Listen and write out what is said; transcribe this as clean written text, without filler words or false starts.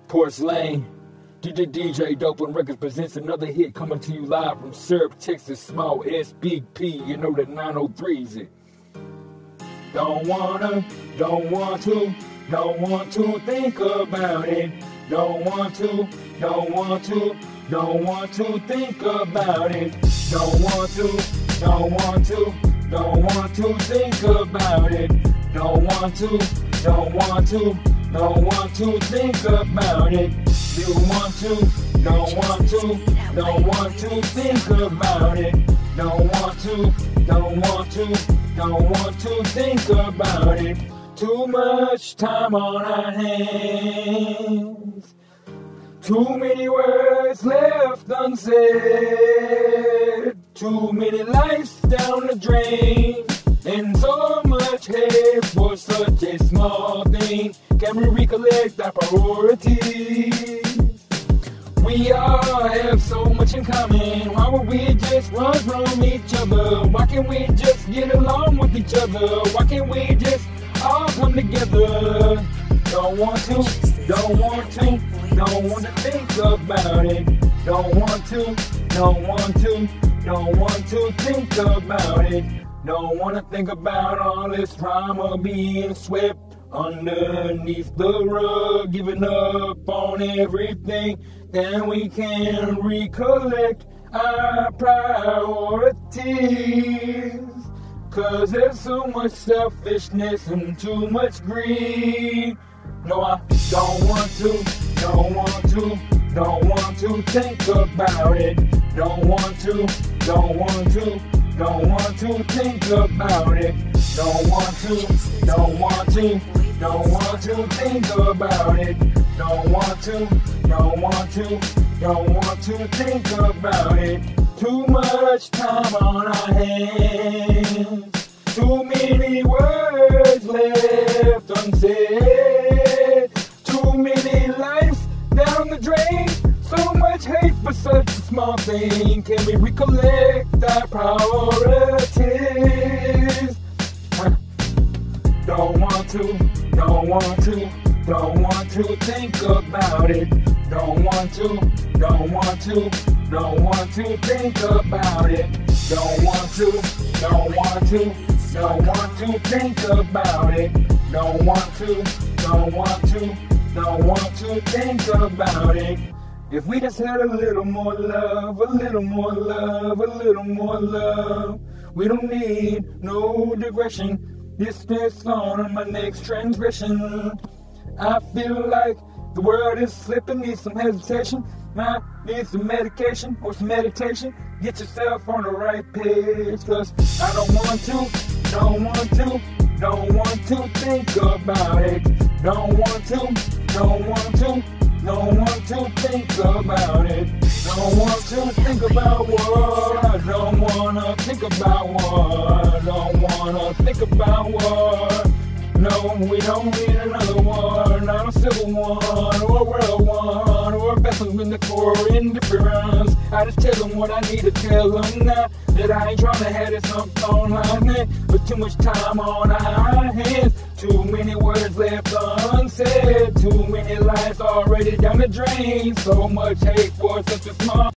Porcelain. DJ Dopeland Records presents another hit coming to you live from Syrup, Texas. Small SBP, you know that 903's it. Don't want to think about it. Don't want to think about it. Don't want to think about it. Don't want to think about it. You want to, don't want to think about it. Don't want to think about it. Too much time on our hands. Too many words left unsaid. Too many lives down the drain. And so much hate for such a small thing. Can we recollect our priorities? We all have so much in common. Why would we just run from each other? Why can't we just get along with each other? Why can't we just all come together? Don't want to think about it. Don't want to think about it. Don't want to think about all this drama being swept underneath the rug, giving up on everything. Then we can recollect our priorities. Cause there's so much selfishness and too much greed. No, I don't want to think about it. Don't want to think about it. Don't want to think about it. Don't want to think about it. Too much time on our hands. Too many words left unsaid. Too many lives down the drain. So much hate for such a small thing. Can we recollect our priorities? Don't want to think about it. Don't want to think about it. Don't want to think about it. Don't want to think about it. If we just had a little more love, we don't need no digression. This on my next transgression. I feel like the world is slipping, need some hesitation. Might need some medication or some meditation. Get yourself on the right page, cause I don't want to think about it. Don't want to think about it. Don't want to think about war. I don't wanna think about war. Don't wanna think about war. No, we don't need another war. Not a civil war, or a world war, or a vessel in the core indifference. I just tell them what I need to tell them now. That I ain't trying to have this up online, man. But too much time on our hands. Too many words left unsaid. Too many lives already down the drain. So much hate for such a small